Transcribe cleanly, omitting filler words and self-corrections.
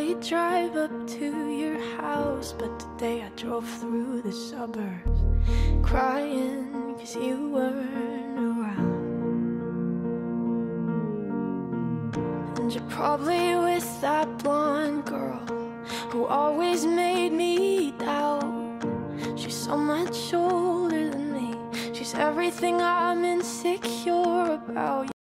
usually drive up to your house, but today I drove through the suburbs, crying 'cause you weren't around. And you're probably with that blonde girl who always made me doubt. She's so much older than me. She's everything I'm insecure about.